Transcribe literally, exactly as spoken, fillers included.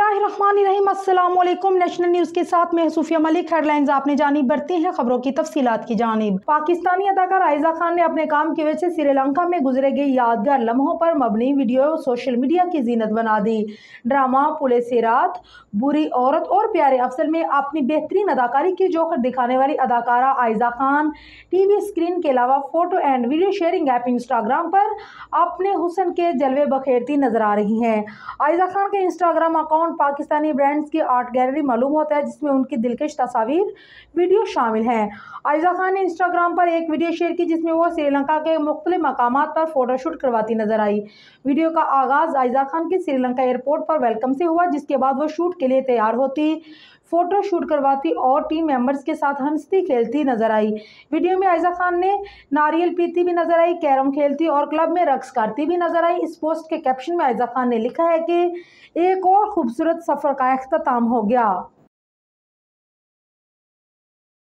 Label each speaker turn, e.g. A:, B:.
A: बिस्मिल्लाहिर्रहमानिर्रहीम। अस्सलाम वालेकुम। नेशनल न्यूज़ के साथ मैं सूफिया मलिक। हेडलाइंस आपने जानी, बढ़ती हैं खबरों की तफसीलात की जानिब। पाकिस्तानी अदाकार आयजा खान ने अपने काम की वजह से श्रीलंका में गुजरे गए यादगार लम्हों पर मबनी वीडियो सोशल मीडिया की जीनत बना दी। ड्रामा पुलिस रात, बुरी औरत और प्यारे अफसल में अपनी बेहतरीन अदाकारी की जोहर दिखाने वाली अदाकारा आयजा खान टीवी स्क्रीन के अलावा photo and video sharing app Instagram पर अपने हुस्न के जलवे बखेरती नजर आ रही हैं। आयजा खान के इंस्टाग्राम अकाउंट पाकिस्तानी ब्रांड्स की आर्ट गैलरी मालूम होता है, जिसमें उनकी दिलकश तस्वीर वीडियो शामिल हैं। आयजा खान ने इंस्टाग्राम पर एक वीडियो शेयर की जिसमें वो श्रीलंका के मुख्तलिफ मकामात पर फोटोशूट करवाती नजर आई। वीडियो का आगाज आयजा खान की श्रीलंका एयरपोर्ट पर वेलकम से हुआ, जिसके बाद वो शूट के लिए तैयार होती, फोटो शूट करवाती और टीम मेंबर्स के साथ हंसती खेलती नजर आई। वीडियो में आयजा खान ने नारियल पीती भी नजर आई, कैरम खेलती और क्लब में रक्स करती भी नजर आई। इस पोस्ट के कैप्शन में आयजा खान ने लिखा है कि एक और खूबसूरत सफर का इख्तिताम हो गया।